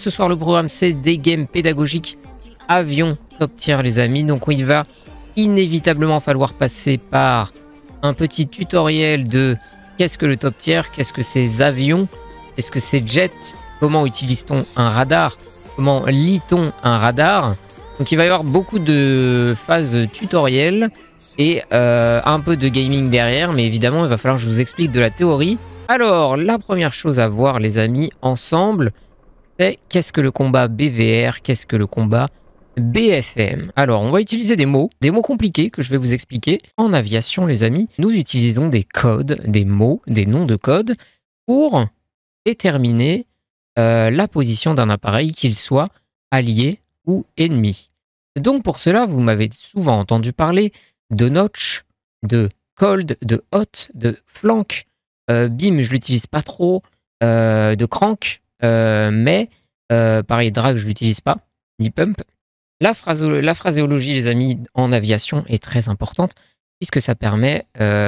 Ce soir, le programme, c'est des games pédagogiques avion top tier, les amis. Donc, il va inévitablement falloir passer par un petit tutoriel de qu'est-ce que le top tier, qu'est-ce que ces avions, qu'est-ce que ces jets, comment utilise-t-on un radar, comment lit-on un radar. Donc, il va y avoir beaucoup de phases tutoriel et un peu de gaming derrière. Mais évidemment, il va falloir que je vous explique de la théorie. Alors, la première chose à voir, les amis, ensemble, c'est qu'est-ce que le combat BVR, qu'est-ce que le combat BFM. Alors, on va utiliser des mots compliqués que je vais vous expliquer. En aviation, les amis, nous utilisons des codes, des mots, des noms de code pour déterminer la position d'un appareil, qu'il soit allié ou ennemi. Donc, pour cela, vous m'avez souvent entendu parler de notch, de cold, de hot, de flank. Bim, je l'utilise pas trop, de crank, mais pareil, drag, je l'utilise pas, ni pump. La phraséologie, les amis, en aviation est très importante, puisque ça permet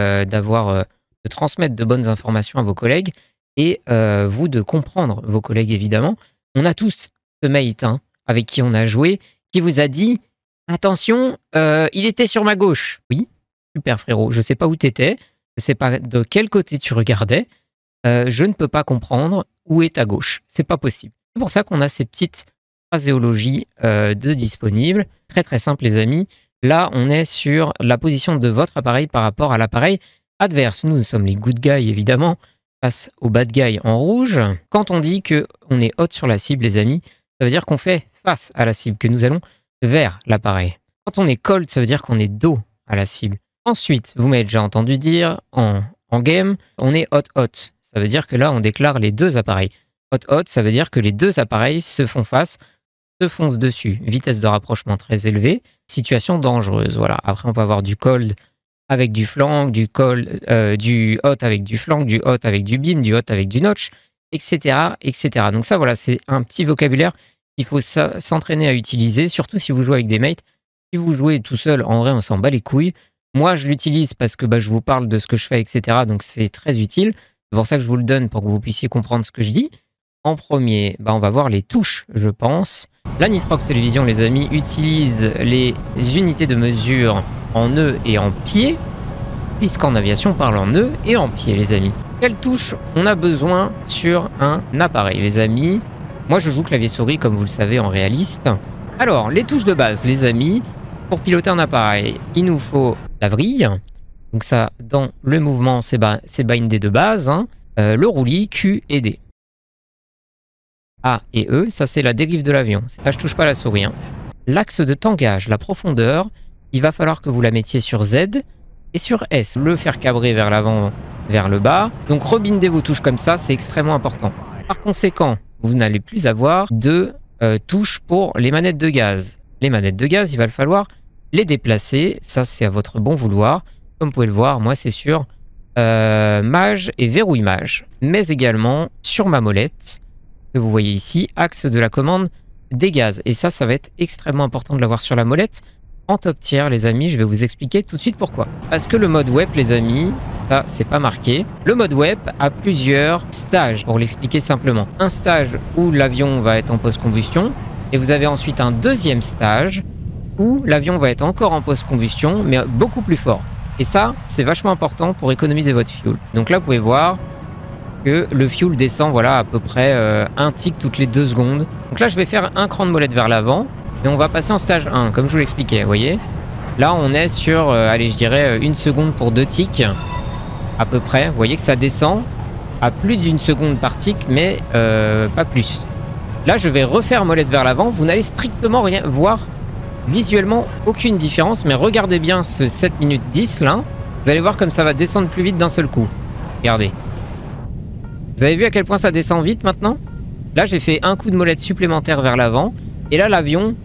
de transmettre de bonnes informations à vos collègues et vous de comprendre vos collègues, évidemment. On a tous ce mate avec qui on a joué, qui vous a dit « Attention, il était sur ma gauche ». Oui, super frérot, je sais pas où t'étais. Je ne sais pas de quel côté tu regardais, je ne peux pas comprendre où est ta gauche. C'est pas possible. C'est pour ça qu'on a ces petites phraséologies de disponibles. Très très simple, les amis. Là, on est sur la position de votre appareil par rapport à l'appareil adverse. Nous sommes les good guys, évidemment, face aux bad guys en rouge. Quand on dit qu'on est hot sur la cible, les amis, ça veut dire qu'on fait face à la cible, que nous allons vers l'appareil. Quand on est cold, ça veut dire qu'on est dos à la cible. Ensuite, vous m'avez déjà entendu dire en game, on est hot-hot. Ça veut dire que là, on déclare les deux appareils. Hot-hot, ça veut dire que les deux appareils se font face, se foncent dessus. Vitesse de rapprochement très élevée, situation dangereuse. Voilà. Après, on peut avoir du cold avec du flank, du hot avec du flank, du hot avec du beam, du hot avec du notch, etc., etc. Donc ça, voilà, c'est un petit vocabulaire qu'il faut s'entraîner à utiliser, surtout si vous jouez avec des mates. Si vous jouez tout seul, en vrai, on s'en bat les couilles. Moi, je l'utilise parce que je vous parle de ce que je fais, etc. Donc, c'est très utile. C'est pour ça que je vous le donne, pour que vous puissiez comprendre ce que je dis. En premier, on va voir les touches, je pense. La Nitrox Télévision, les amis, utilise les unités de mesure en nœud et en pied, puisqu'en aviation, on parle en nœud et en pied, les amis. Quelles touches on a besoin sur un appareil, les amis? Moi, je joue clavier-souris, comme vous le savez, en réaliste. Alors, les touches de base, les amis. Pour piloter un appareil, il nous faut la vrille. Donc ça, dans le mouvement, c'est bindé de base. Le roulis, Q et D. A et E, ça c'est la dérive de l'avion. Là, je touche pas la souris. L'axe de tangage, la profondeur, il va falloir que vous la mettiez sur Z et sur S. Le faire cabrer vers l'avant, vers le bas. Donc rebindez vos touches comme ça, c'est extrêmement important. Par conséquent, vous n'allez plus avoir de touches pour les manettes de gaz. Les manettes de gaz, il va falloir les déplacer. Ça, c'est à votre bon vouloir. Comme vous pouvez le voir, moi, c'est sur mage et verrouille mage. Mais également sur ma molette, que vous voyez ici, axe de la commande des gaz. Et ça, ça va être extrêmement important de l'avoir sur la molette. En top tier, les amis, je vais vous expliquer tout de suite pourquoi. Parce que le mode web, les amis, ça, c'est pas marqué. Le mode web a plusieurs stages, pour l'expliquer simplement. Un stage où l'avion va être en post-combustion. Et vous avez ensuite un deuxième stage où l'avion va être encore en post-combustion, mais beaucoup plus fort. Et ça, c'est vachement important pour économiser votre fuel. Donc là, vous pouvez voir que le fuel descend, voilà, à peu près un tick toutes les 2 secondes. Donc là, je vais faire un cran de molette vers l'avant, et on va passer en stage 1, comme je vous l'expliquais, vous voyez. Là, on est sur, allez, je dirais 1 seconde pour 2 ticks, à peu près. Vous voyez que ça descend à plus d'1 seconde par tick, mais pas plus. Là, je vais refaire molette vers l'avant. Vous n'allez strictement rien voir, visuellement, aucune différence. Mais regardez bien ce 7 minutes 10 là. Vous allez voir comme ça va descendre plus vite d'un seul coup. Regardez. Vous avez vu à quel point ça descend vite maintenant? Là, j'ai fait un coup de molette supplémentaire vers l'avant. Et là, l'avion,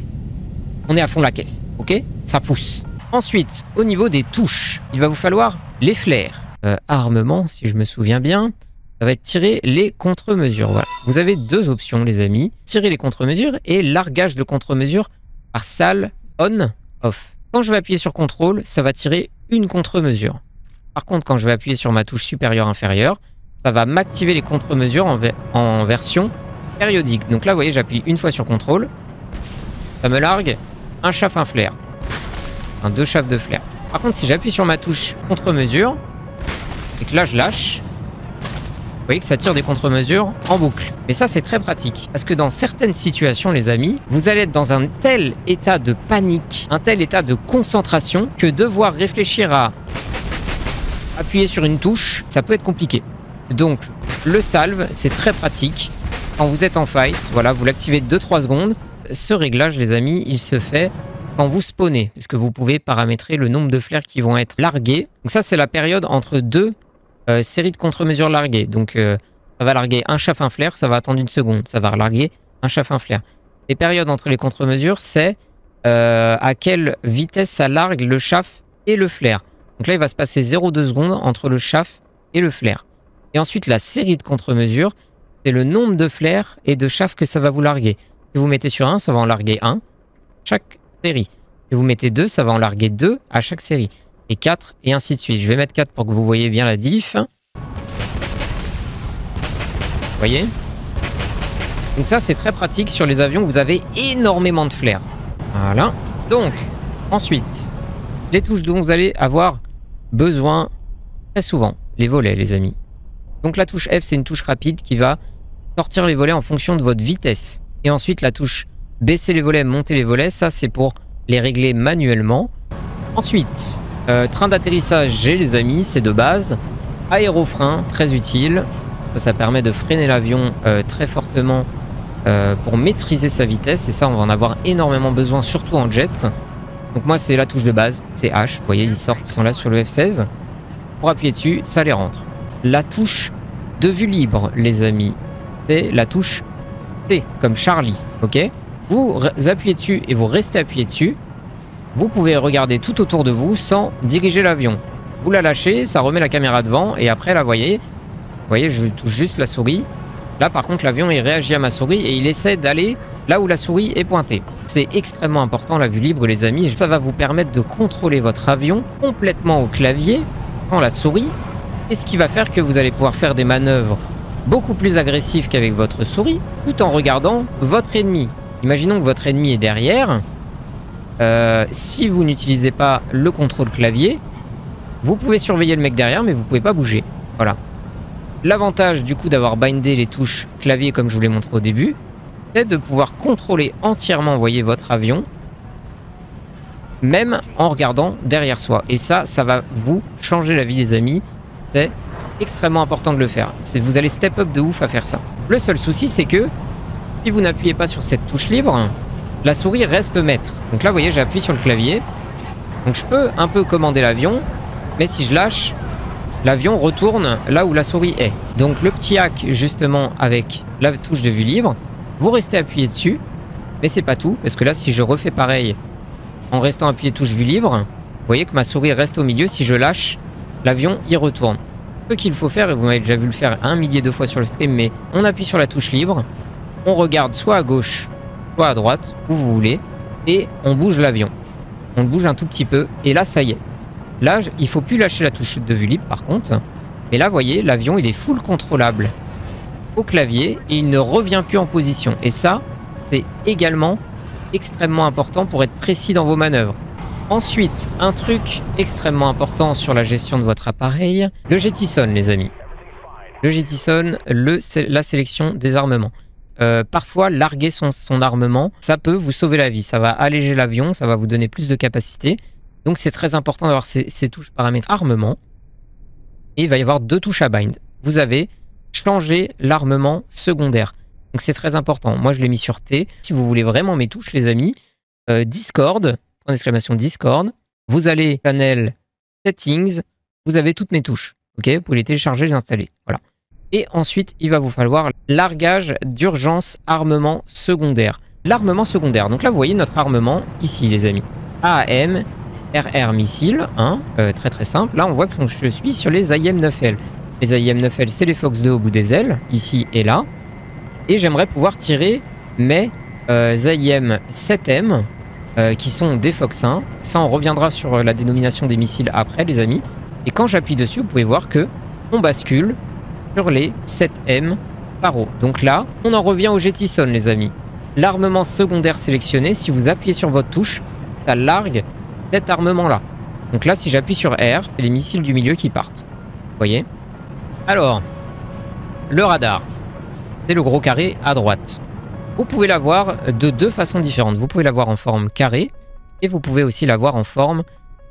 on est à fond la caisse. Ok? Ça pousse. Ensuite, au niveau des touches, il va vous falloir les flares. Armement, si je me souviens bien. Ça va être tirer les contre-mesures. Voilà. Vous avez 2 options, les amis. Tirer les contre-mesures et largage de contre-mesure par salle on-off. Quand je vais appuyer sur contrôle, ça va tirer une contre-mesure. Par contre, quand je vais appuyer sur ma touche supérieure-inférieure, ça va m'activer les contre-mesures en version périodique. Donc là, vous voyez, j'appuie une fois sur contrôle. Ça me largue un chaff, un flair. Enfin, 2 chaffs de flair. Par contre, si j'appuie sur ma touche contre-mesure et que là, je lâche, vous voyez que ça tire des contre-mesures en boucle. Mais ça, c'est très pratique. Parce que dans certaines situations, les amis, vous allez être dans un tel état de panique, un tel état de concentration, que devoir réfléchir à appuyer sur une touche, ça peut être compliqué. Donc, le salve, c'est très pratique. Quand vous êtes en fight, voilà, vous l'activez 2-3 secondes. Ce réglage, les amis, il se fait quand vous spawnez. Parce que vous pouvez paramétrer le nombre de flairs qui vont être largués. Donc ça, c'est la période entre 2 série de contre-mesures larguées. Donc, ça va larguer un chaff, un flair, ça va attendre 1 seconde. Ça va larguer un chaff, un flair. Les périodes entre les contre-mesures, c'est à quelle vitesse ça largue le chaff et le flair. Donc là, il va se passer 0,2 secondes entre le chaff et le flair. Et ensuite, la série de contre-mesures, c'est le nombre de flairs et de chaff que ça va vous larguer. Si vous mettez sur 1, ça va en larguer 1 chaque série. Si vous mettez 2, ça va en larguer 2 à chaque série. Et 4, et ainsi de suite. Je vais mettre 4 pour que vous voyez bien la diff. Vous voyez? Donc ça, c'est très pratique sur les avions. Vous avez énormément de flair. Voilà. Donc, ensuite, les touches dont vous allez avoir besoin très souvent. Les volets, les amis. Donc la touche F, c'est une touche rapide qui va sortir les volets en fonction de votre vitesse. Et ensuite, la touche baisser les volets, monter les volets, ça, c'est pour les régler manuellement. Ensuite... train d'atterrissage G, les amis, c'est de base. Aérofrein, très utile. Ça permet de freiner l'avion très fortement pour maîtriser sa vitesse. Et ça, on va en avoir énormément besoin, surtout en jet. Donc moi, c'est la touche de base, c'est H. Vous voyez, ils sont là sur le F16. Pour appuyer dessus, ça les rentre. La touche de vue libre, les amis, c'est la touche T, comme Charlie. Ok, vous appuyez dessus et vous restez appuyé dessus. Vous pouvez regarder tout autour de vous sans diriger l'avion. Vous la lâchez, ça remet la caméra devant et après, là, vous voyez, je touche juste la souris. Là, par contre, l'avion, il réagit à ma souris et il essaie d'aller là où la souris est pointée. C'est extrêmement important, la vue libre, les amis. Ça va vous permettre de contrôler votre avion complètement au clavier, sans la souris. Et ce qui va faire que vous allez pouvoir faire des manœuvres beaucoup plus agressives qu'avec votre souris, tout en regardant votre ennemi. Imaginons que votre ennemi est derrière. Si vous n'utilisez pas le contrôle clavier, vous pouvez surveiller le mec derrière, mais vous ne pouvez pas bouger. Voilà. L'avantage du coup d'avoir bindé les touches clavier comme je vous l'ai montré au début, c'est de pouvoir contrôler entièrement, voyez, votre avion, même en regardant derrière soi. Et ça, ça va vous changer la vie, les amis. C'est extrêmement important de le faire. Vous allez step up de ouf à faire ça. Le seul souci, c'est que si vous n'appuyez pas sur cette touche libre, la souris reste maître. Donc là, vous voyez, j'appuie sur le clavier. Donc je peux un peu commander l'avion, mais si je lâche, l'avion retourne là où la souris est. Donc le petit hack, justement, avec la touche de vue libre, vous restez appuyé dessus, mais c'est pas tout, parce que là, si je refais pareil en restant appuyé touche vue libre, vous voyez que ma souris reste au milieu. Si je lâche, l'avion y retourne. Ce qu'il faut faire, et vous m'avez déjà vu le faire 1 millier de fois sur le stream, mais on appuie sur la touche libre, on regarde soit à gauche, soit à droite, où vous voulez, et on bouge l'avion. On le bouge un tout petit peu, et là, ça y est. Là, il ne faut plus lâcher la touche de vue libre, par contre. Et là, vous voyez, l'avion, il est full contrôlable au clavier, et il ne revient plus en position. Et ça, c'est également extrêmement important pour être précis dans vos manœuvres. Ensuite, un truc extrêmement important sur la gestion de votre appareil, le jettison, les amis. Le jettison, la sélection des armements. Parfois, larguer son armement, ça peut vous sauver la vie. Ça va alléger l'avion, ça va vous donner plus de capacité. Donc, c'est très important d'avoir ces touches paramètres armement. Et il va y avoir 2 touches à bind. Vous avez changé l'armement secondaire. Donc, c'est très important. Moi, je l'ai mis sur T. Si vous voulez vraiment mes touches, les amis, Discord, point d'exclamation Discord, vous allez channel settings, vous avez toutes mes touches. Ok, vous pouvez les télécharger, les installer. Voilà. Et ensuite, il va vous falloir largage d'urgence armement secondaire. L'armement secondaire. Donc là, vous voyez notre armement ici, les amis. AAM, RR missile, hein, très très simple. Là, on voit que je suis sur les IM-9L. Les IM-9L, c'est les Fox 2 au bout des ailes, ici et là. Et j'aimerais pouvoir tirer mes IM-7M, qui sont des Fox 1. Ça, on reviendra sur la dénomination des missiles après, les amis. Et quand j'appuie dessus, vous pouvez voir que on bascule sur les 7M paro. Donc là, on en revient au jettison, les amis. L'armement secondaire sélectionné, si vous appuyez sur votre touche, ça largue cet armement-là. Donc là, si j'appuie sur R, c'est les missiles du milieu qui partent. Vous voyez? Alors, le radar, c'est le gros carré à droite. Vous pouvez l'avoir de deux façons différentes. Vous pouvez l'avoir en forme carré et vous pouvez aussi l'avoir en forme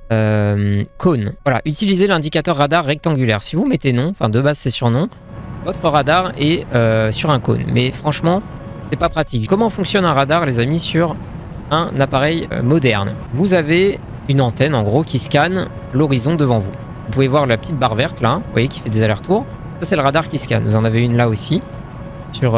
cône. Voilà, utilisez l'indicateur radar rectangulaire. Si vous mettez non, enfin de base c'est sur non, votre radar est sur un cône. Mais franchement, c'est pas pratique. Comment fonctionne un radar, les amis, sur un appareil moderne? Vous avez une antenne en gros qui scanne l'horizon devant vous. Vous pouvez voir la petite barre verte là, vous voyez, qui fait des allers-retours. Ça c'est le radar qui scanne. Vous en avez une là aussi sur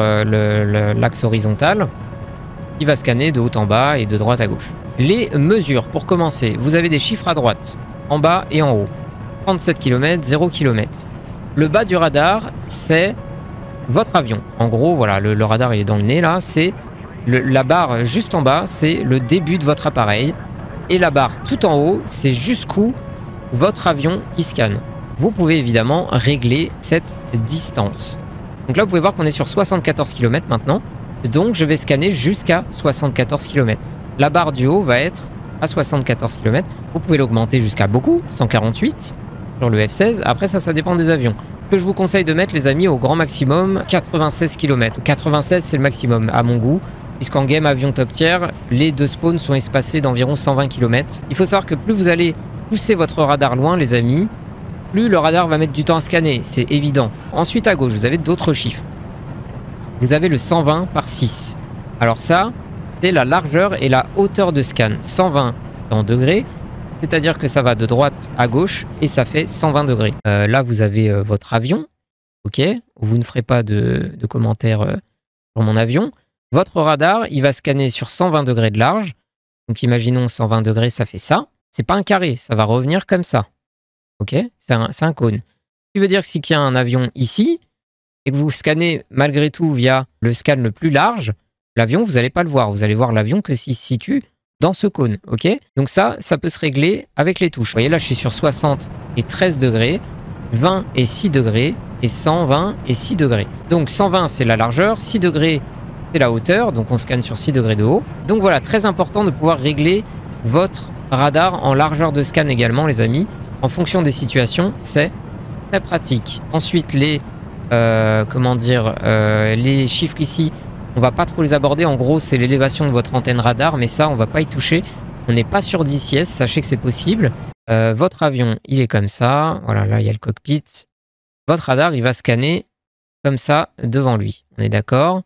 l'axe horizontal qui va scanner de haut en bas et de droite à gauche. Les mesures, pour commencer, vous avez des chiffres à droite, en bas et en haut. 37 km, 0 km. Le bas du radar, c'est votre avion. En gros, voilà, le radar il est dans le nez là, c'est la barre juste en bas, c'est le début de votre appareil. Et la barre tout en haut, c'est jusqu'où votre avion il scanne. Vous pouvez évidemment régler cette distance. Donc là, vous pouvez voir qu'on est sur 74 km maintenant. Donc, je vais scanner jusqu'à 74 km. La barre du haut va être à 74 km. Vous pouvez l'augmenter jusqu'à beaucoup, 148 sur le F-16. Après, ça dépend des avions. Ce que je vous conseille de mettre, les amis, au grand maximum, 96 km. 96, c'est le maximum, à mon goût. Puisqu'en game avion top tier, les deux spawns sont espacés d'environ 120 km. Il faut savoir que plus vous allez pousser votre radar loin, les amis, plus le radar va mettre du temps à scanner, c'est évident. Ensuite, à gauche, vous avez d'autres chiffres. Vous avez le 120 par 6. Alors ça, c'est la largeur et la hauteur de scan. 120 en degrés, c'est-à-dire que ça va de droite à gauche et ça fait 120 degrés. Là, vous avez votre avion, ok? Vous ne ferez pas de commentaires sur mon avion. Votre radar, il va scanner sur 120 degrés de large. Donc imaginons 120 degrés, ça fait ça. C'est pas un carré, ça va revenir comme ça. Ok, c'est un cône. Ce qui veut dire que s'il y a un avion ici, et que vous scannez malgré tout via le scan le plus large, l'avion, vous n'allez pas le voir. Vous allez voir l'avion que s'il se situe dans ce cône. Ok, donc ça peut se régler avec les touches. Vous voyez, là, je suis sur 60 et 13 degrés, 20 et 6 degrés, et 120 et 6 degrés. Donc 120, c'est la largeur, 6 degrés, c'est la hauteur. Donc on scanne sur 6 degrés de haut. Donc voilà, très important de pouvoir régler votre radar en largeur de scan également, les amis. En fonction des situations, c'est très pratique. Ensuite, les chiffres ici, on va pas trop les aborder. En gros, c'est l'élévation de votre antenne radar, mais ça, on va pas y toucher. On n'est pas sur 10 IS, sachez que c'est possible. Votre avion, il est comme ça. Voilà, là, il y a le cockpit. Votre radar, il va scanner comme ça devant lui. On est d'accord?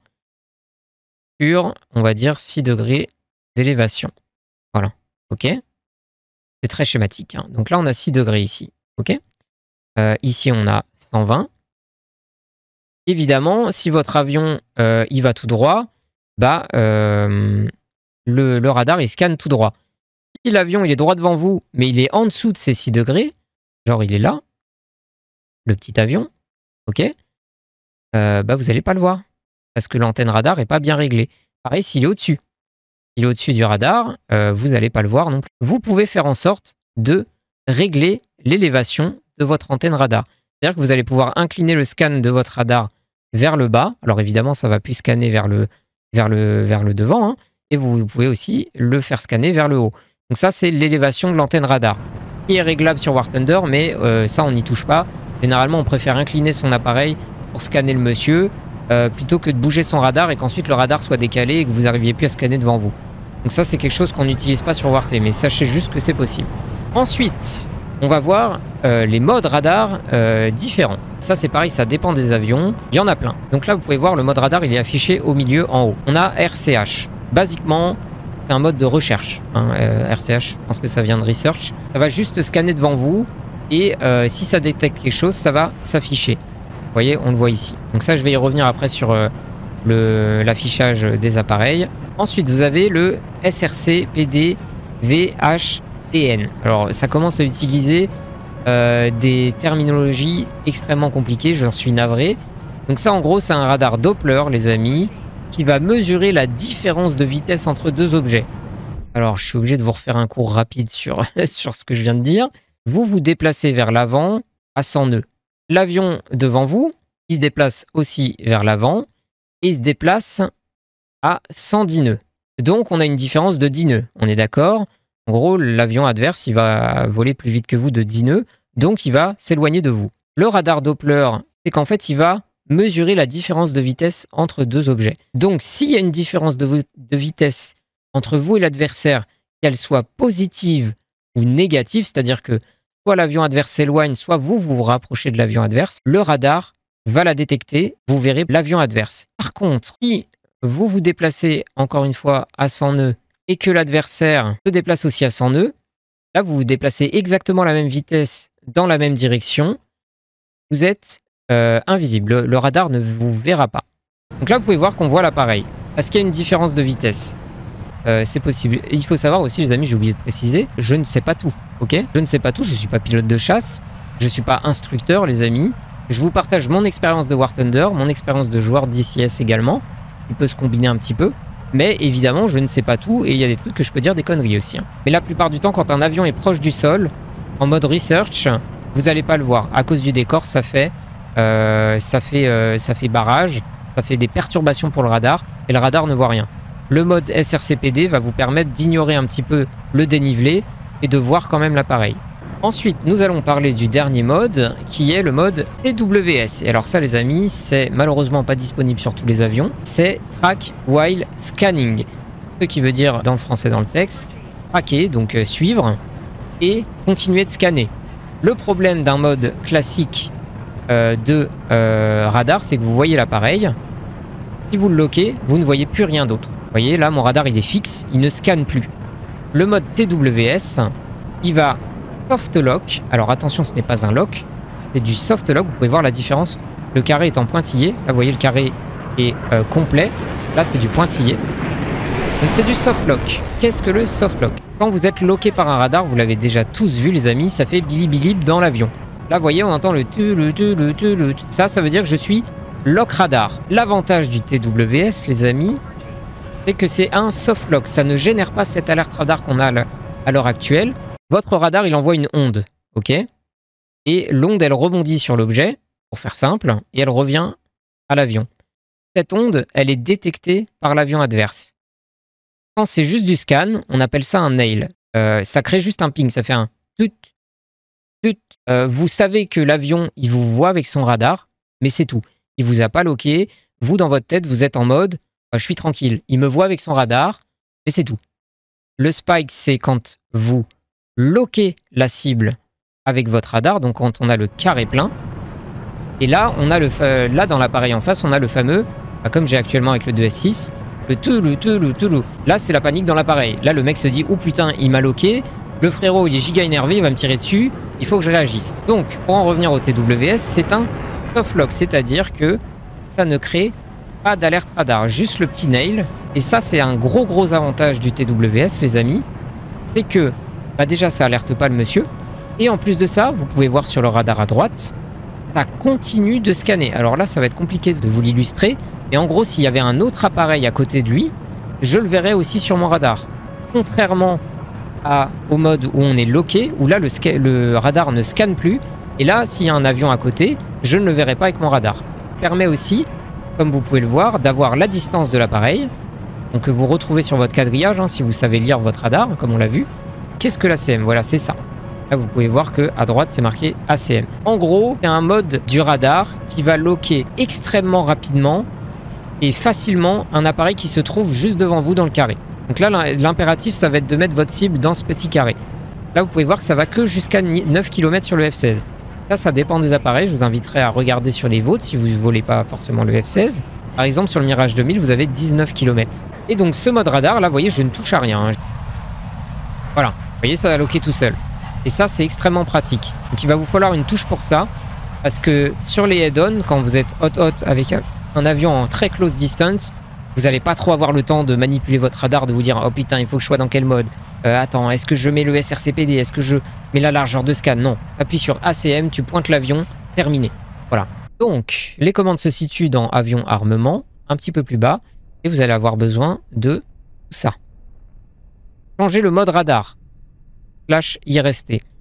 Sur, on va dire, 6 degrés d'élévation. Voilà, ok? C'est très schématique. Hein. Donc là, on a 6 degrés ici. Ok. Ici, on a 120. Évidemment, si votre avion il va tout droit, bah, le radar, il scanne tout droit. Si l'avion, il est droit devant vous, mais il est en dessous de ces 6 degrés, genre il est là, le petit avion, ok, bah, vous n'allez pas le voir. Parce que l'antenne radar n'est pas bien réglée. Pareil, s'il est au-dessus. Il est au-dessus du radar, vous n'allez pas le voir non plus. Vous pouvez faire en sorte de régler l'élévation de votre antenne radar. C'est-à-dire que vous allez pouvoir incliner le scan de votre radar vers le bas. Alors évidemment, ça ne va plus scanner vers le devant. Hein, et vous pouvez aussi le faire scanner vers le haut. Donc ça, c'est l'élévation de l'antenne radar. Qui est réglable sur War Thunder, mais ça, on n'y touche pas. Généralement, on préfère incliner son appareil pour scanner le monsieur, plutôt que de bouger son radar et qu'ensuite le radar soit décalé et que vous n'arriviez plus à scanner devant vous. Donc ça, c'est quelque chose qu'on n'utilise pas sur WarT, mais sachez juste que c'est possible. Ensuite, on va voir les modes radar différents. Ça, c'est pareil, ça dépend des avions. Il y en a plein. Donc là, vous pouvez voir, le mode radar, il est affiché au milieu, en haut. On a RCH. Basiquement, c'est un mode de recherche. Hein. RCH, je pense que ça vient de Research. Ça va juste scanner devant vous et si ça détecte quelque chose, ça va s'afficher. Vous voyez, on le voit ici. Donc ça, je vais y revenir après sur l'affichage des appareils. Ensuite, vous avez le SRC PD VHTN. Alors, ça commence à utiliser des terminologies extrêmement compliquées, j'en suis navré. Donc ça, en gros, c'est un radar Doppler, les amis, qui va mesurer la différence de vitesse entre deux objets. Alors, je suis obligé de vous refaire un cours rapide sur, sur ce que je viens de dire. Vous vous déplacez vers l'avant à 100 nœuds. L'avion devant vous, il se déplace aussi vers l'avant et il se déplace à 110 nœuds. Donc on a une différence de 10 nœuds, on est d'accord? En gros, l'avion adverse, il va voler plus vite que vous de 10 nœuds, donc il va s'éloigner de vous. Le radar Doppler, c'est qu'en fait, il va mesurer la différence de vitesse entre deux objets. Donc s'il y a une différence de vitesse entre vous et l'adversaire, qu'elle soit positive ou négative, c'est-à-dire que soit l'avion adverse s'éloigne, soit vous vous rapprochez de l'avion adverse, le radar va la détecter, vous verrez l'avion adverse. Par contre, si vous vous déplacez encore une fois à 100 nœuds et que l'adversaire se déplace aussi à 100 nœuds, là vous vous déplacez exactement à la même vitesse dans la même direction, vous êtes invisible, le radar ne vous verra pas. Donc là vous pouvez voir qu'on voit l'appareil, parce qu'il y a une différence de vitesse. C'est possible. Et il faut savoir aussi, les amis, j'ai oublié de préciser, je ne sais pas tout, ok? Je ne sais pas tout, je ne suis pas pilote de chasse, je ne suis pas instructeur, les amis. Je vous partage mon expérience de War Thunder, mon expérience de joueur d'ICS également. Il peut se combiner un petit peu. Mais évidemment, je ne sais pas tout et il y a des trucs que je peux dire des conneries aussi. Mais la plupart du temps, quand un avion est proche du sol, en mode research, vous n'allez pas le voir. À cause du décor, ça fait barrage, ça fait des perturbations pour le radar et le radar ne voit rien. Le mode SRCPD va vous permettre d'ignorer un petit peu le dénivelé et de voir quand même l'appareil. Ensuite, nous allons parler du dernier mode, qui est le mode TWS. Et alors ça, les amis, c'est malheureusement pas disponible sur tous les avions. C'est Track While Scanning. Ce qui veut dire, dans le français, dans le texte, traquer, donc suivre, et continuer de scanner. Le problème d'un mode classique de radar, c'est que vous voyez l'appareil. Si vous le loquez, vous ne voyez plus rien d'autre. Vous voyez, là, mon radar, il est fixe, il ne scanne plus. Le mode TWS, il va soft lock. Alors attention, ce n'est pas un lock, c'est du soft lock. Vous pouvez voir la différence. Le carré est en pointillé. Là, vous voyez, le carré est complet. Là, c'est du pointillé. Donc, c'est du soft lock. Qu'est-ce que le soft lock? Quand vous êtes locké par un radar, vous l'avez déjà tous vu, les amis, ça fait bilip dans l'avion. Là, vous voyez, on entend le ça veut dire que je suis lock radar. L'avantage du TWS, les amis, c'est que c'est un soft lock. Ça ne génère pas cette alerte radar qu'on a à l'heure actuelle. Votre radar, il envoie une onde, ok? Et l'onde, elle rebondit sur l'objet, pour faire simple, et elle revient à l'avion. Cette onde, elle est détectée par l'avion adverse. Quand c'est juste du scan, on appelle ça un nail. Ça crée juste un ping, ça fait un tut, tut. Vous savez que l'avion, il vous voit avec son radar, mais c'est tout. Il vous a pas loqué. Vous, dans votre tête, vous êtes en mode, je suis tranquille. Il me voit avec son radar, mais c'est tout. Le spike, c'est quand vous loquer la cible avec votre radar, donc quand on a le carré plein. Et là, on a là dans l'appareil en face, on a le fameux, comme j'ai actuellement avec le 2S6, le toulou. Là, c'est la panique dans l'appareil. Là, le mec se dit, oh putain, il m'a loqué. Le frérot, il est giga énervé, il va me tirer dessus. Il faut que je réagisse. Donc, pour en revenir au TWS, c'est un soft lock, c'est-à-dire que ça ne crée pas d'alerte radar, juste le petit nail. Et ça, c'est un gros avantage du TWS, les amis. C'est que déjà, ça alerte pas le monsieur. Et en plus de ça, vous pouvez voir sur le radar à droite, ça continue de scanner. Alors là, ça va être compliqué de vous l'illustrer. Mais en gros, s'il y avait un autre appareil à côté de lui, je le verrais aussi sur mon radar. Contrairement au mode où on est loqué, où là, le radar ne scanne plus. Et là, s'il y a un avion à côté, je ne le verrai pas avec mon radar. Ça permet aussi, comme vous pouvez le voir, d'avoir la distance de l'appareil. Donc que vous retrouvez sur votre quadrillage, si vous savez lire votre radar, comme on l'a vu. Qu'est-ce que l'ACM? Voilà, c'est ça. Là, vous pouvez voir qu'à droite, c'est marqué ACM. En gros, c'est un mode du radar qui va loquer extrêmement rapidement et facilement un appareil qui se trouve juste devant vous dans le carré. Donc là, l'impératif, ça va être de mettre votre cible dans ce petit carré. Là, vous pouvez voir que ça va que jusqu'à 9 km sur le F-16. Ça dépend des appareils. Je vous inviterai à regarder sur les vôtres si vous ne volez pas forcément le F-16. Par exemple, sur le Mirage 2000, vous avez 19 km. Et donc, ce mode radar, là, vous voyez, je ne touche à rien. Voilà. Vous voyez, ça va loquer tout seul. Et ça, c'est extrêmement pratique. Donc, il va vous falloir une touche pour ça. Parce que sur les head-on, quand vous êtes hot avec un avion en très close distance, vous n'allez pas trop avoir le temps de manipuler votre radar, de vous dire « Oh putain, il faut que je sois dans quel mode attends, est-ce que je mets le SRCPD? Est-ce que je mets la largeur de scan ?» Non. Appuie sur ACM, tu pointes l'avion, terminé. Voilà. Donc, les commandes se situent dans avion armement, un petit peu plus bas. Et vous allez avoir besoin de ça. Changer le mode radar. Flash y rester.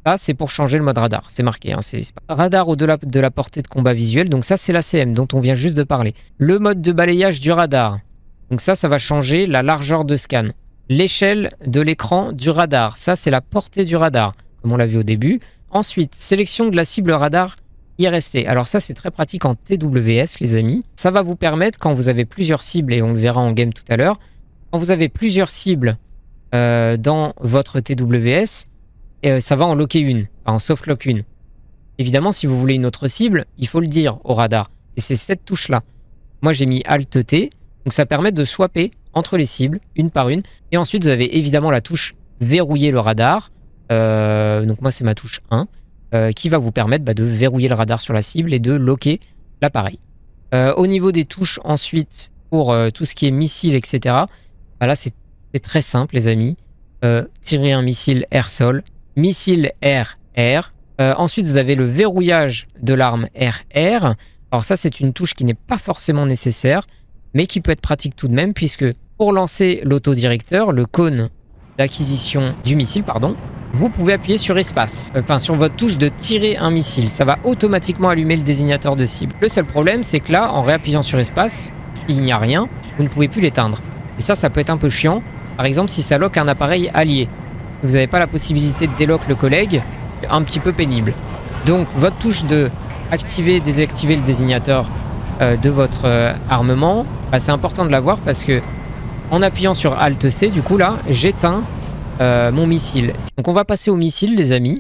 Ça, c'est pour changer le mode radar. C'est marqué. Hein, c'est pas radar au-delà de la portée de combat visuel. Donc ça, c'est l'ACM dont on vient juste de parler. Le mode de balayage du radar. Donc ça va changer la largeur de scan. L'échelle de l'écran du radar. Ça, c'est la portée du radar, comme on l'a vu au début. Ensuite, sélection de la cible radar IRST. Alors ça, c'est très pratique en TWS, les amis. Ça va vous permettre, quand vous avez plusieurs cibles, et on le verra en game tout à l'heure, quand vous avez plusieurs cibles dans votre TWS, ça va en locker une, enfin en soft lock une. Évidemment, si vous voulez une autre cible, il faut le dire au radar. Et c'est cette touche-là. Moi, j'ai mis Alt-T, donc ça permet de swapper entre les cibles, une par une. Et ensuite, vous avez évidemment la touche verrouiller le radar. Donc moi, c'est ma touche 1, qui va vous permettre de verrouiller le radar sur la cible et de locker l'appareil. Au niveau des touches, ensuite, pour tout ce qui est missile, etc., là, c'est très simple, les amis. Tirer un missile air-sol, missile air-air. Ensuite, vous avez le verrouillage de l'arme air-air. Alors ça, c'est une touche qui n'est pas forcément nécessaire, mais qui peut être pratique tout de même, puisque pour lancer l'autodirecteur, le cône d'acquisition du missile, pardon, vous pouvez appuyer sur espace, enfin sur votre touche de tirer un missile. Ça va automatiquement allumer le désignateur de cible. Le seul problème, c'est que là, en réappuyant sur espace, il n'y a rien, vous ne pouvez plus l'éteindre. Et ça peut être un peu chiant. Par exemple, si ça lock un appareil allié, vous n'avez pas la possibilité de délock le collègue, un petit peu pénible. Donc, votre touche de activer, désactiver le désignateur de votre armement, c'est important de l'avoir parce que en appuyant sur Alt-C, du coup là, j'éteins mon missile. Donc, on va passer au missile, les amis.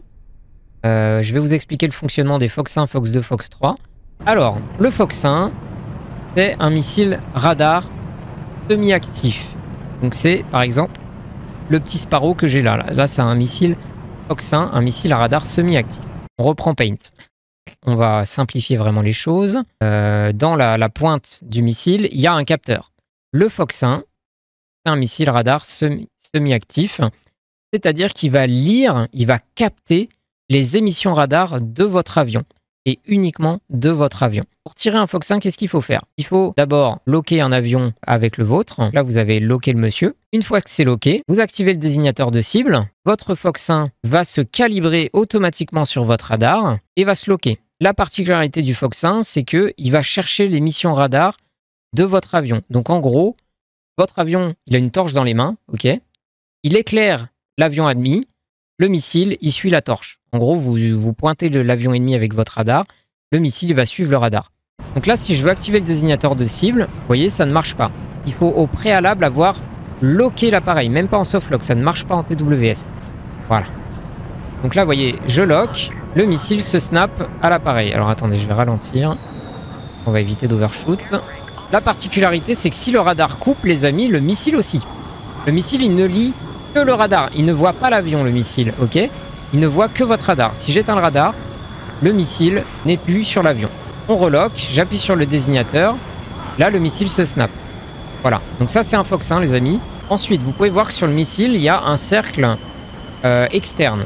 Je vais vous expliquer le fonctionnement des Fox 1, Fox 2, Fox 3. Alors, le Fox 1, c'est un missile radar semi-actif. Donc c'est par exemple le petit Sparrow que j'ai là. Là c'est un missile Fox 1, un missile à radar semi-actif. On reprend Paint. On va simplifier vraiment les choses. Dans la pointe du missile, il y a un capteur. Le Fox 1, c'est un missile radar semi-actif. C'est-à-dire qu'il va lire, il va capter les émissions radar de votre avion. Et uniquement de votre avion. Pour tirer un Fox 1, qu'est-ce qu'il faut faire? Il faut d'abord locker un avion avec le vôtre. Là, vous avez locké le monsieur. Une fois que c'est locké, vous activez le désignateur de cible. Votre Fox 1 va se calibrer automatiquement sur votre radar et va se locker. La particularité du Fox 1, c'est qu'il va chercher les missions radar de votre avion. Donc en gros, votre avion, il a une torche dans les mains, ok? Il éclaire l'avion admis. Le missile, il suit la torche. En gros, vous pointez l'avion ennemi avec votre radar. Le missile, il va suivre le radar. Donc là, si je veux activer le désignateur de cible, vous voyez, ça ne marche pas. Il faut au préalable avoir locké l'appareil. Même pas en soft lock, ça ne marche pas en TWS. Voilà. Donc là, vous voyez, je lock. Le missile se snap à l'appareil. Alors attendez, je vais ralentir. On va éviter d'overshoot. La particularité, c'est que si le radar coupe, les amis, le missile aussi. Le missile, il ne lit que le radar. Il ne voit pas l'avion, le missile, ok? Il ne voit que votre radar. Si j'éteins le radar, le missile n'est plus sur l'avion. On relock, j'appuie sur le désignateur. Là, le missile se snap. Voilà. Donc ça, c'est un Fox 1, les amis. Ensuite, vous pouvez voir que sur le missile, il y a un cercle externe.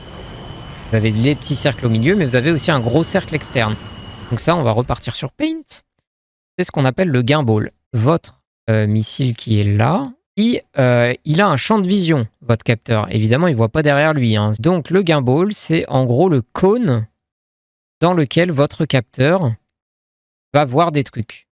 Vous avez les petits cercles au milieu, mais vous avez aussi un gros cercle externe. Donc ça, on va repartir sur Paint. C'est ce qu'on appelle le gimbal. Votre missile qui est là, il a un champ de vision, votre capteur. Évidemment, il ne voit pas derrière lui. Hein. Donc le gimbal, c'est en gros le cône dans lequel votre capteur va voir des trucs.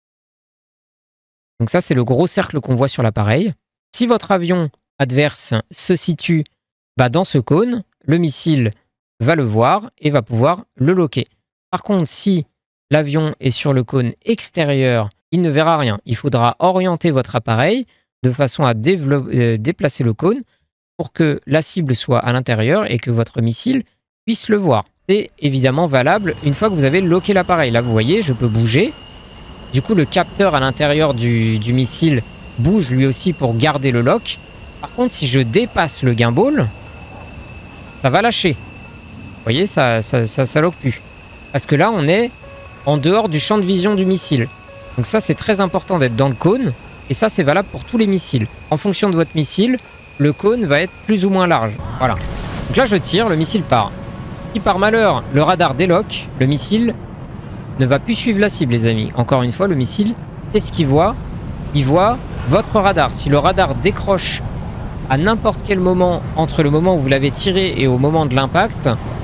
Donc ça, c'est le gros cercle qu'on voit sur l'appareil. Si votre avion adverse se situe dans ce cône, le missile va le voir et va pouvoir le locker. Par contre, si l'avion est sur le cône extérieur, il ne verra rien. Il faudra orienter votre appareil de façon à déplacer le cône pour que la cible soit à l'intérieur et que votre missile puisse le voir. C'est évidemment valable une fois que vous avez locké l'appareil. Là, vous voyez, je peux bouger. Du coup, le capteur à l'intérieur du missile bouge lui aussi pour garder le lock. Par contre, si je dépasse le gimbal, ça va lâcher. Vous voyez, ça lock plus. Parce que là, on est en dehors du champ de vision du missile. Donc ça, c'est très important d'être dans le cône. Et ça, c'est valable pour tous les missiles. En fonction de votre missile, le cône va être plus ou moins large. Voilà. Donc là, je tire, le missile part. Si par malheur, le radar déloque, le missile ne va plus suivre la cible, les amis. Encore une fois, le missile, qu'est-ce qu'il voit? Il voit votre radar. Si le radar décroche à n'importe quel moment, entre le moment où vous l'avez tiré et au moment de l'impact,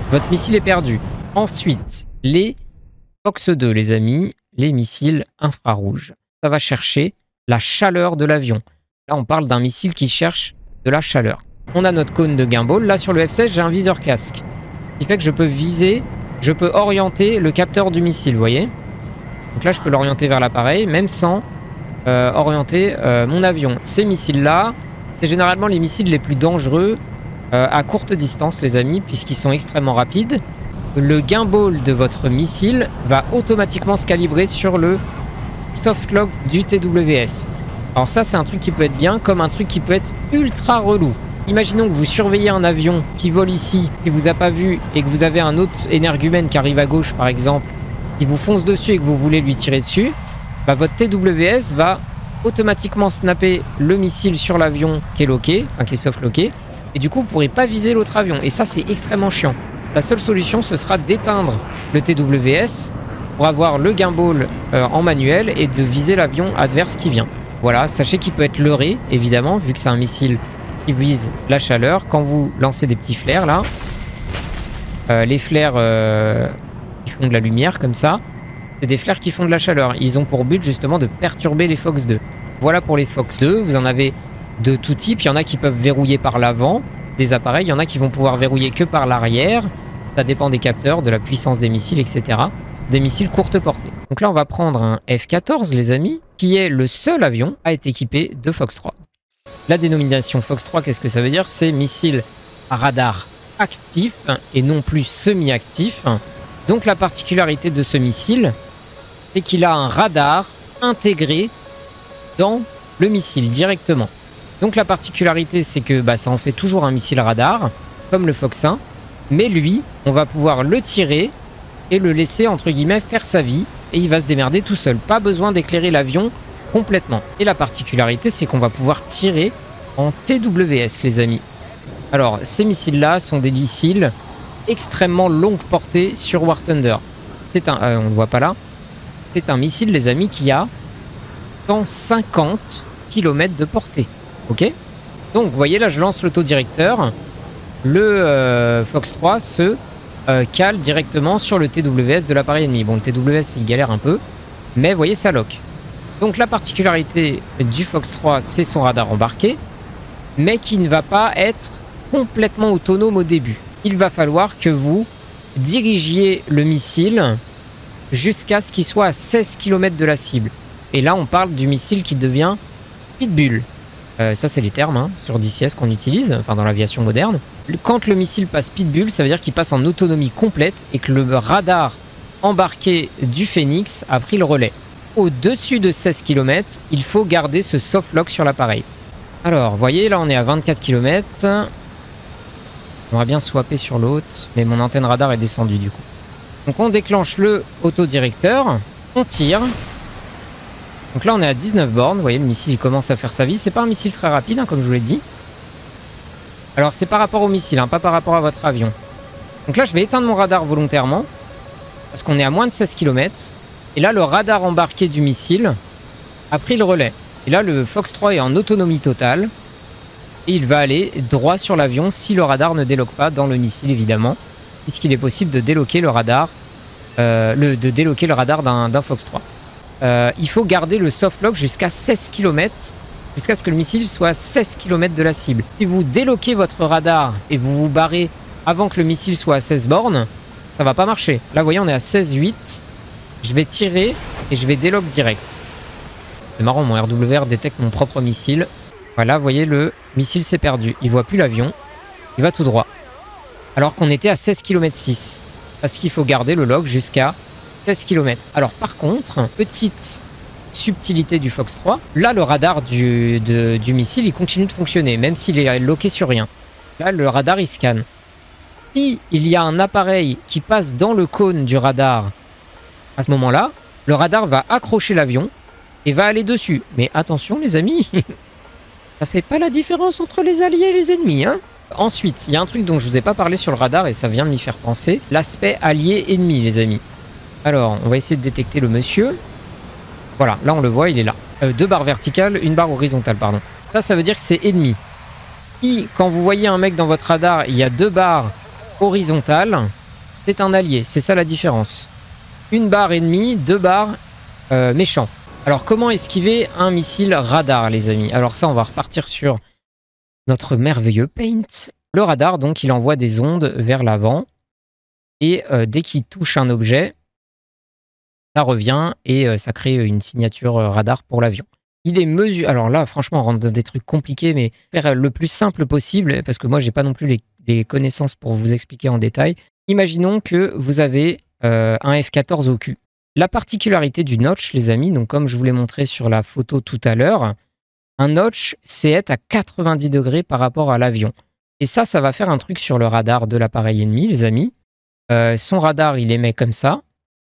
Votre missile est perdu. Ensuite, les Fox 2, les amis, les missiles infrarouges. Ça va chercher la chaleur de l'avion. Là, on parle d'un missile qui cherche de la chaleur. On a notre cône de gimbal. Là, sur le F-16, j'ai un viseur casque. Ce qui fait que je peux viser, je peux orienter le capteur du missile, vous voyez? Donc là, je peux l'orienter vers l'appareil, même sans orienter mon avion. Ces missiles-là, c'est généralement les missiles les plus dangereux à courte distance, les amis, puisqu'ils sont extrêmement rapides. Le gimbal de votre missile va automatiquement se calibrer sur le softlock du TWS. Alors ça, c'est un truc qui peut être bien, comme un truc qui peut être ultra relou. Imaginons que vous surveillez un avion qui vole ici, qui vous a pas vu, et que vous avez un autre énergumène qui arrive à gauche, par exemple, qui vous fonce dessus et que vous voulez lui tirer dessus, bah votre TWS va automatiquement snapper le missile sur l'avion qui est loqué, enfin qui est soft-locké, et du coup, vous ne pourrez pas viser l'autre avion. Et ça, c'est extrêmement chiant. La seule solution, ce sera d'éteindre le TWS pour avoir le gimbal en manuel et de viser l'avion adverse qui vient. Voilà, sachez qu'il peut être leurré, évidemment, vu que c'est un missile qui vise la chaleur. Quand vous lancez des petits flares, là, les flares qui font de la lumière, comme ça, c'est des flares qui font de la chaleur. Ils ont pour but, justement, de perturber les Fox 2. Voilà pour les Fox 2. Vous en avez de tout type. Il y en a qui peuvent verrouiller par l'avant des appareils. Il y en a qui vont pouvoir verrouiller que par l'arrière. Ça dépend des capteurs, de la puissance des missiles, etc. Des missiles courte portée. Donc là, on va prendre un F-14, les amis, qui est le seul avion à être équipé de Fox 3. La dénomination Fox 3, qu'est-ce que ça veut dire? C'est missile à radar actif et non plus semi-actif. Donc la particularité de ce missile, c'est qu'il a un radar intégré dans le missile directement. Donc la particularité, c'est que ça en fait toujours un missile radar, comme le Fox 1, mais lui, on va pouvoir le tirer et le laisser, entre guillemets, faire sa vie, et il va se démerder tout seul. Pas besoin d'éclairer l'avion complètement. Et la particularité, c'est qu'on va pouvoir tirer en TWS, les amis. Alors, ces missiles-là sont des missiles extrêmement longue portée sur War Thunder. C'est un... on ne le voit pas là. C'est un missile, les amis, qui a 150 km de portée. Ok? Donc, vous voyez, là, je lance l'autodirecteur. Le Fox 3 se cale directement sur le TWS de l'appareil ennemi. Bon, le TWS, il galère un peu, mais vous voyez, ça lock. Donc, la particularité du Fox 3, c'est son radar embarqué, mais qui ne va pas être complètement autonome au début. Il va falloir que vous dirigiez le missile jusqu'à ce qu'il soit à 16 km de la cible. Et là, on parle du missile qui devient pitbull. Ça, c'est les termes sur DCS qu'on utilise, enfin dans l'aviation moderne. Quand le missile passe pitbull, ça veut dire qu'il passe en autonomie complète et que le radar embarqué du Phoenix a pris le relais. Au-dessus de 16 km, il faut garder ce soft lock sur l'appareil. Alors, vous voyez, là, on est à 24 km. On va bien swapper sur l'autre, mais mon antenne radar est descendue du coup. Donc on déclenche le autodirecteur, on tire. Donc là on est à 19 bornes, vous voyez le missile il commence à faire sa vie. C'est pas un missile très rapide comme je vous l'ai dit. Alors c'est par rapport au missile, pas par rapport à votre avion. Donc là je vais éteindre mon radar volontairement, parce qu'on est à moins de 16 km. Et là le radar embarqué du missile a pris le relais. Et là le Fox 3 est en autonomie totale. Et il va aller droit sur l'avion si le radar ne déloque pas dans le missile évidemment, puisqu'il est possible de déloquer le radar, d'un Fox 3. Il faut garder le softlock jusqu'à 16 km, jusqu'à ce que le missile soit à 16 km de la cible. Si vous déloquez votre radar et vous vous barrez avant que le missile soit à 16 bornes, ça va pas marcher. Là vous voyez on est à 16,8, je vais tirer et je vais délock direct. C'est marrant, mon RWR détecte mon propre missile. Voilà, vous voyez, le missile s'est perdu. Il ne voit plus l'avion. Il va tout droit. Alors qu'on était à 16 km 6. Parce qu'il faut garder le log jusqu'à 16 km. Alors par contre, petite subtilité du Fox 3. Là, le radar du missile, il continue de fonctionner. Même s'il est loqué sur rien. Là, le radar, il scanne. Si il y a un appareil qui passe dans le cône du radar, à ce moment-là, le radar va accrocher l'avion et va aller dessus. Mais attention les amis, ça fait pas la différence entre les alliés et les ennemis. Ensuite, il y a un truc dont je vous ai pas parlé sur le radar et ça vient de m'y faire penser. L'aspect allié-ennemi les amis. Alors, on va essayer de détecter le monsieur. Voilà, là on le voit, il est là. 2 barres verticales, 1 barre horizontale, pardon. Ça veut dire que c'est ennemi. Si, quand vous voyez un mec dans votre radar, il y a 2 barres horizontales, c'est un allié. C'est ça la différence. Une barre ennemie, 2 barres méchants. Alors, comment esquiver un missile radar, les amis? Alors ça, on va repartir sur notre merveilleux Paint. Le radar, donc, il envoie des ondes vers l'avant. Et dès qu'il touche un objet, ça revient et ça crée une signature radar pour l'avion. Il est mesuré. Alors là, franchement, on rentre dans des trucs compliqués, mais faire le plus simple possible, parce que moi, j'ai pas non plus les connaissances pour vous expliquer en détail. Imaginons que vous avez un F-14 au cul. La particularité du notch, les amis, donc comme je vous l'ai montré sur la photo tout à l'heure, un notch, c'est être à 90 degrés par rapport à l'avion. Et ça va faire un truc sur le radar de l'appareil ennemi, les amis. Son radar, il émet comme ça.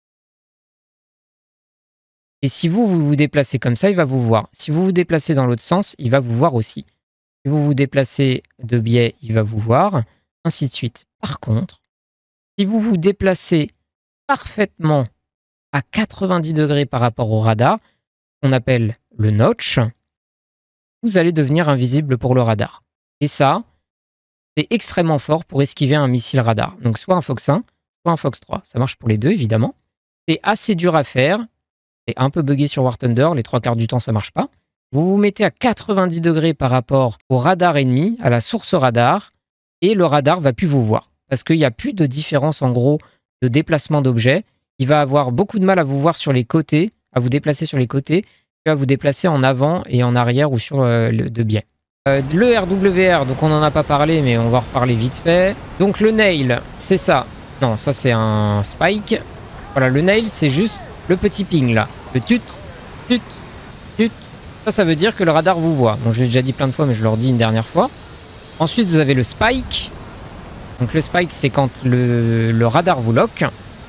Et si vous vous déplacez comme ça, il va vous voir. Si vous vous déplacez dans l'autre sens, il va vous voir aussi. Si vous vous déplacez de biais, il va vous voir, ainsi de suite. Par contre, si vous vous déplacez parfaitement à 90 degrés par rapport au radar, qu'on appelle le notch, vous allez devenir invisible pour le radar. Et ça, c'est extrêmement fort pour esquiver un missile radar. Donc soit un Fox 1, soit un Fox 3. Ça marche pour les deux, évidemment. C'est assez dur à faire. C'est un peu buggé sur War Thunder. Les 3/4 du temps, ça marche pas. Vous vous mettez à 90 degrés par rapport au radar ennemi, à la source radar, et le radar va plus vous voir. Parce qu'il n'y a plus de différence, en gros, de déplacement d'objet. Il va avoir beaucoup de mal à vous voir sur les côtés, à vous déplacer sur les côtés, puis à vous déplacer en avant et en arrière ou sur de biais. Le RWR, donc on n'en a pas parlé, mais on va en reparler vite fait. Donc le nail, c'est ça. Non, ça c'est un spike. Voilà, le nail, c'est juste le petit ping là. Le tut, tut, tut. Ça veut dire que le radar vous voit. Bon, je l'ai déjà dit plein de fois, mais je le redis une dernière fois. Ensuite, vous avez le spike. Donc le spike, c'est quand le radar vous lock.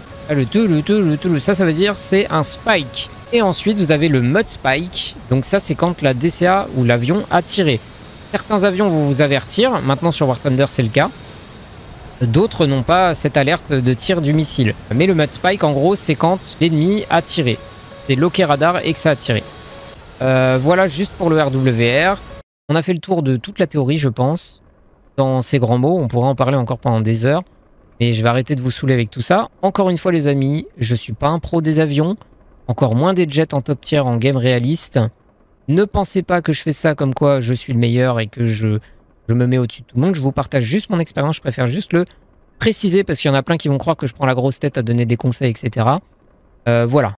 Ça veut dire c'est un spike. Et ensuite, vous avez le mud spike. Donc ça, c'est quand la DCA ou l'avion a tiré. Certains avions vont vous avertir. Maintenant, sur War Thunder, c'est le cas. D'autres n'ont pas cette alerte de tir du missile. Mais le mud spike, en gros, c'est quand l'ennemi a tiré. C'est loqué radar et que ça a tiré. Voilà, juste pour le RWR. On a fait le tour de toute la théorie, je pense. Dans ces grands mots, on pourra en parler encore pendant des heures. Mais je vais arrêter de vous saouler avec tout ça. Encore une fois, les amis, je suis pas un pro des avions. Encore moins des jets en top tier en game réaliste. Ne pensez pas que je fais ça comme quoi je suis le meilleur et que je me mets au-dessus de tout le monde. Je vous partage juste mon expérience. Je préfère juste le préciser parce qu'il y en a plein qui vont croire que je prends la grosse tête à donner des conseils, etc. Voilà.